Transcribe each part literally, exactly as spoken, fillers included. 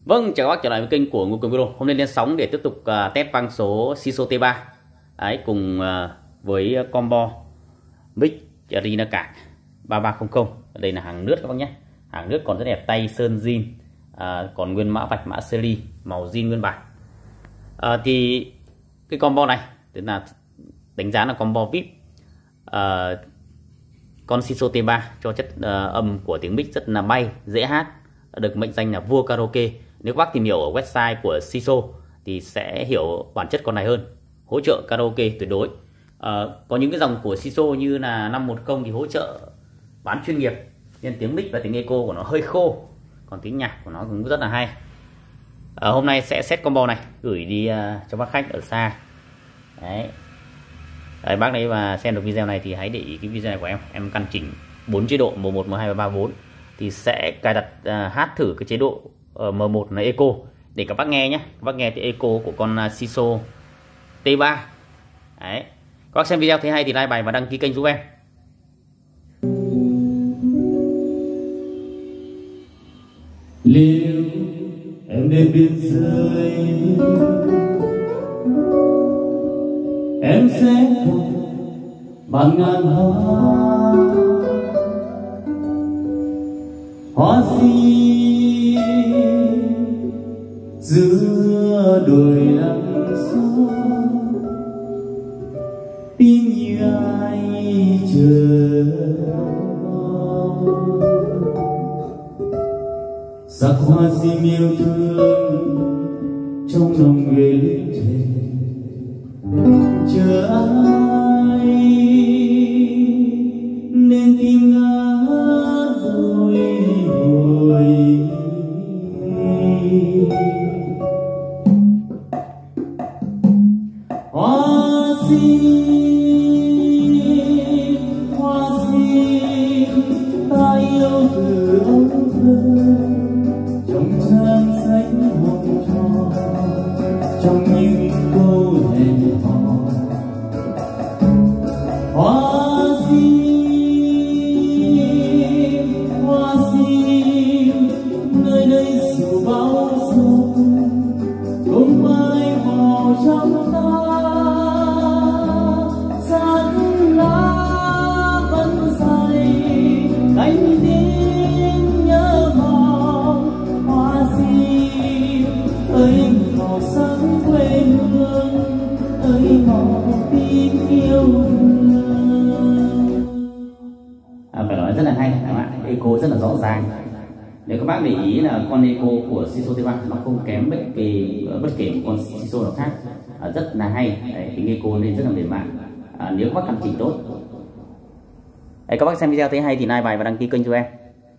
Vâng, chào các bác trở lại với kênh của Ngô Cường Video. Hôm nay lên sóng để tiếp tục uh, test vang số Siso T ba. Đấy, cùng uh, với combo mic Arena Cạc ba ba không không. Đây là hàng nước các bác nhé. Hàng nước còn rất đẹp, tay sơn zin, uh, còn nguyên mã vạch mã series, màu zin nguyên bản. Uh, thì cái combo này tức là đánh giá là combo vê i pê. Uh, con Siso T ba cho chất uh, âm của tiếng mic rất là bay, dễ hát, được mệnh danh là vua karaoke. Nếu các bác tìm hiểu ở website của Siso thì sẽ hiểu bản chất con này hơn. Hỗ trợ karaoke tuyệt đối. À, có những cái dòng của Siso như là năm một không thì hỗ trợ bán chuyên nghiệp, nên tiếng mic và tiếng echo của nó hơi khô, còn tiếng nhạc của nó cũng rất là hay. À, hôm nay sẽ set combo này gửi đi uh, cho bác khách ở xa. Đấy. Đấy, bác đấy mà xem được video này thì hãy để ý cái video này của em. Em căn chỉnh bốn chế độ M một, M hai và ba, bốn thì sẽ cài đặt uh, hát thử cái chế độ ở M một là echo để các bác nghe nhé. Các bác nghe cái echo của con Siso T ba. Đấy. Các bác xem video thấy hay thì like bài và đăng ký kênh giúp em. Liệu em đến biên giới, em sẽ cùng bằng ngàn hoa, hoa gì giữa đồi lặng gió, tin như ai chờ sắc hoa sim yêu thương trong lòng người lính trẻ chờ ai nên tim ngát bồi hồi. Hoa sim, hoa sim, ta yêu từ âu thơ trong trang sách hồng tròn, trong những câu hẹn hò. Hoa sim, hoa sim, nơi đây dù bão giông cũng bay vào trong ta, sát lá vẫn dài cánh tiếng nhớ mong. Hoa sim ơi màu sắc quê hương, ơi màu tim yêu thương. À, phải nói rất là hay các bạn, echo rất là rõ ràng. Nếu các bác để ý là con echo của Siso T ba nó không kém bất kỳ bất kể một con Siso nào khác, à, rất là hay. Đấy, tiếng echo nên rất là mềm mại. À, nếu các bác căn chỉnh tốt. Đấy, các bác xem video thấy hay thì like bài và đăng ký kênh cho em.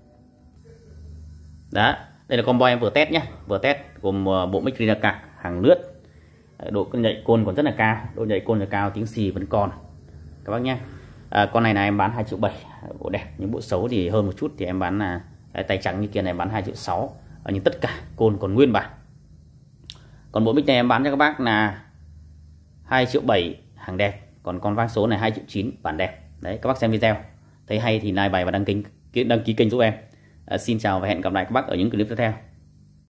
Đó, đây là combo em vừa test nhé, vừa test gồm bộ mic Arena Cạc hàng lướt. Độ nhạy côn còn rất là cao, độ nhạy côn là cao, tiếng xì vẫn còn các bác nhé. À, con này là em bán hai triệu bảy, bộ đẹp. Những bộ xấu thì hơn một chút thì em bán là cái tay trắng như kia này bán hai triệu sáu, à, nhưng tất cả côn còn nguyên bản. Còn bộ mic này em bán cho các bác là hai triệu bảy hàng đẹp, còn con vang số này hai triệu chín bản đẹp. Đấy, các bác xem video thấy hay thì like bài và đăng ký đăng ký kênh giúp em. À, xin chào và hẹn gặp lại các bác ở những clip tiếp theo.